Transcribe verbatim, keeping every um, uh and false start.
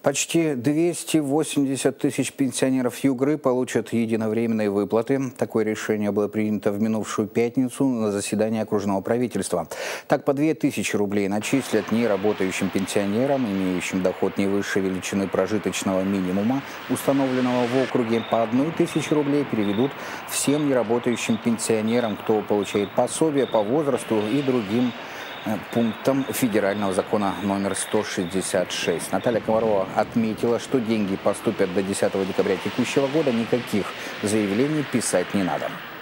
Почти двести восемьдесят тысяч пенсионеров Югры получат единовременные выплаты. Такое решение было принято в минувшую пятницу на заседании окружного правительства. Так, по две тысячи рублей начислят неработающим пенсионерам, имеющим доход не выше величины прожиточного минимума, установленного в округе. По одной тысяче рублей переведут всем неработающим пенсионерам, кто получает пособие по возрасту и другим пунктам федерального закона номер сто шестьдесят шесть. Наталья Комарова отметила, что деньги поступят до десятого декабря текущего года, никаких заявлений писать не надо.